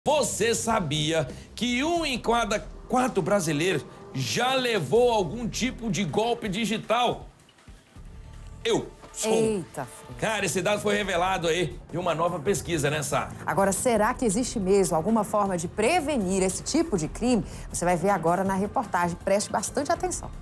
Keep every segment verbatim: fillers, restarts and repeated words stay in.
Você sabia que um em cada quatro brasileiros já levou algum tipo de golpe digital? Eu sou. Eita, Cara, esse dado foi revelado aí de uma nova pesquisa, né, Sá? Agora, será que existe mesmo alguma forma de prevenir esse tipo de crime? Você vai ver agora na reportagem. Preste bastante atenção.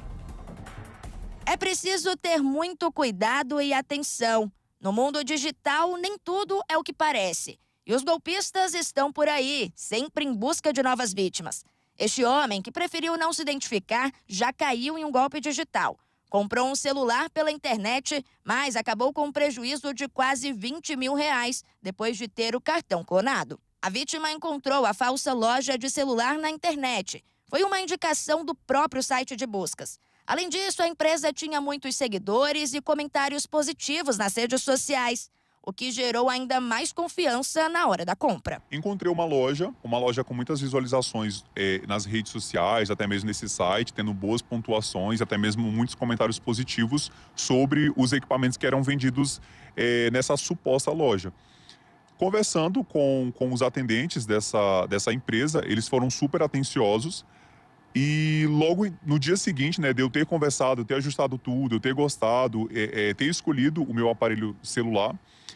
É preciso ter muito cuidado e atenção. No mundo digital, nem tudo é o que parece. E os golpistas estão por aí, sempre em busca de novas vítimas. Este homem, que preferiu não se identificar, já caiu em um golpe digital. Comprou um celular pela internet, mas acabou com um prejuízo de quase vinte mil reais depois de ter o cartão clonado. A vítima encontrou a falsa loja de celular na internet. Foi uma indicação do próprio site de buscas. Além disso, a empresa tinha muitos seguidores e comentários positivos nas redes sociais, o que gerou ainda mais confiança na hora da compra. Encontrei uma loja, uma loja com muitas visualizações eh, nas redes sociais, até mesmo nesse site, tendo boas pontuações, até mesmo muitos comentários positivos sobre os equipamentos que eram vendidos eh, nessa suposta loja. Conversando com, com os atendentes dessa, dessa empresa, eles foram super atenciosos. E logo no dia seguinte, né, de eu ter conversado, ter ajustado tudo, eu ter gostado, é, é, ter escolhido o meu aparelho celular,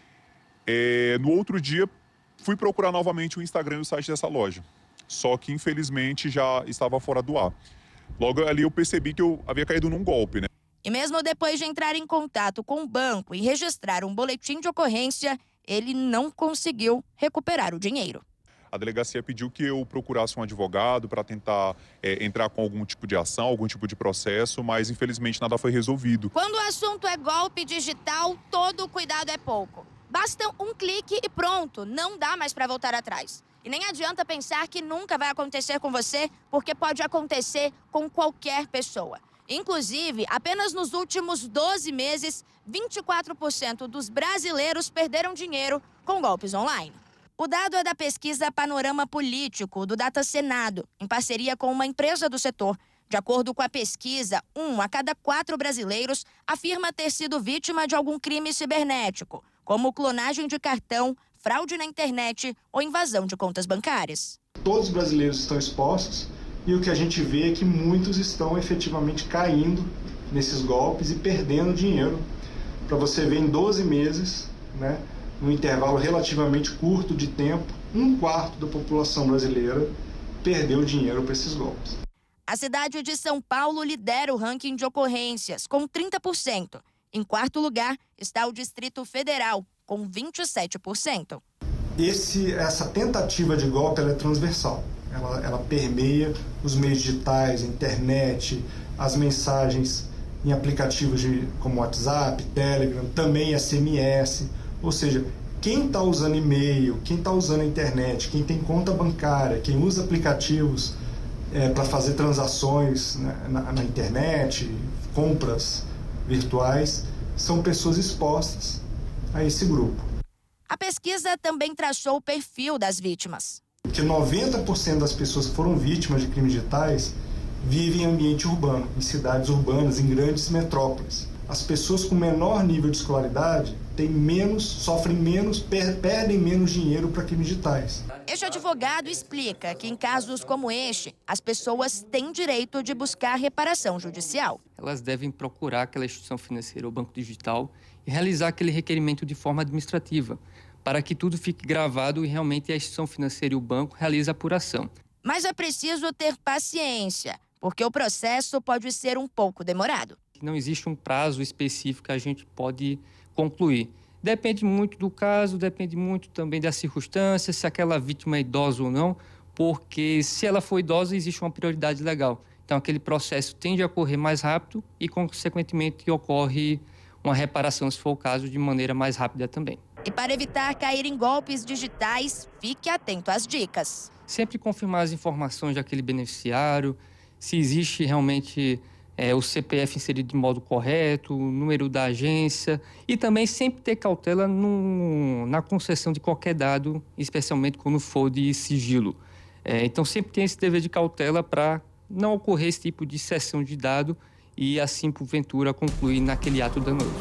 é, no outro dia fui procurar novamente o Instagram e o site dessa loja. Só que infelizmente já estava fora do ar. Logo ali eu percebi que eu havia caído num golpe, né? E mesmo depois de entrar em contato com o banco e registrar um boletim de ocorrência, ele não conseguiu recuperar o dinheiro. A delegacia pediu que eu procurasse um advogado para tentar é, entrar com algum tipo de ação, algum tipo de processo, mas infelizmente nada foi resolvido. Quando o assunto é golpe digital, todo cuidado é pouco. Basta um clique e pronto, não dá mais para voltar atrás. E nem adianta pensar que nunca vai acontecer com você, porque pode acontecer com qualquer pessoa. Inclusive, apenas nos últimos doze meses, vinte e quatro por cento dos brasileiros perderam dinheiro com golpes online. O dado é da pesquisa Panorama Político, do Data Senado, em parceria com uma empresa do setor. De acordo com a pesquisa, um a cada quatro brasileiros afirma ter sido vítima de algum crime cibernético, como clonagem de cartão, fraude na internet ou invasão de contas bancárias. Todos os brasileiros estão expostos e o que a gente vê é que muitos estão efetivamente caindo nesses golpes e perdendo dinheiro. Para você ver, em doze meses, né? Num intervalo relativamente curto de tempo, um quarto da população brasileira perdeu dinheiro para esses golpes. A cidade de São Paulo lidera o ranking de ocorrências, com trinta por cento. Em quarto lugar está o Distrito Federal, com vinte e sete por cento. Esse, essa tentativa de golpe ela é transversal. Ela, ela permeia os meios digitais, a internet, as mensagens em aplicativos de, como WhatsApp, Telegram, também S M S. Ou seja, quem está usando e-mail, quem está usando a internet, quem tem conta bancária, quem usa aplicativos é, para fazer transações na, na, na internet, compras virtuais, são pessoas expostas a esse grupo. A pesquisa também traçou o perfil das vítimas. Que noventa por cento das pessoas que foram vítimas de crimes digitais vivem em ambiente urbano, em cidades urbanas, em grandes metrópoles. As pessoas com menor nível de escolaridade têm menos, sofrem menos, per, perdem menos dinheiro para crimes digitais. Este advogado explica que em casos como este, as pessoas têm direito de buscar reparação judicial. Elas devem procurar aquela instituição financeira ou banco digital e realizar aquele requerimento de forma administrativa, para que tudo fique gravado e realmente a instituição financeira e o banco realizem a apuração. Mas é preciso ter paciência, porque o processo pode ser um pouco demorado. Não existe um prazo específico que a gente pode concluir. Depende muito do caso, depende muito também das circunstâncias, se aquela vítima é idosa ou não, porque se ela for idosa, existe uma prioridade legal. Então, aquele processo tende a ocorrer mais rápido e, consequentemente, ocorre uma reparação, se for o caso, de maneira mais rápida também. E para evitar cair em golpes digitais, fique atento às dicas. Sempre confirmar as informações daquele beneficiário, se existe realmente é, o C P F inserido de modo correto, o número da agência e também sempre ter cautela no, na concessão de qualquer dado, especialmente quando for de sigilo. É, então sempre tem esse dever de cautela para não ocorrer esse tipo de cessão de dado e assim, porventura, concluir naquele ato danoso.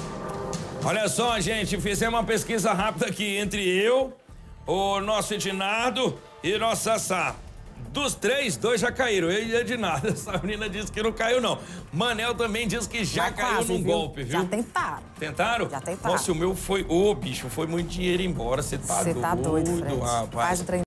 Olha só, gente, fizemos uma pesquisa rápida aqui entre eu, o nosso Edinardo, E nossa, Sassá, dos três, dois já caíram. Eu e a de nada. Essa menina disse que não caiu, não. Manel também disse que já Mas caiu quase, no viu? golpe, viu? Já tentaram. Tentaram? Já tentaram. Nossa, o meu foi... Ô, bicho, foi muito dinheiro embora. Você tá Você doido, tá doido, Fred. rapaz. Faz o trem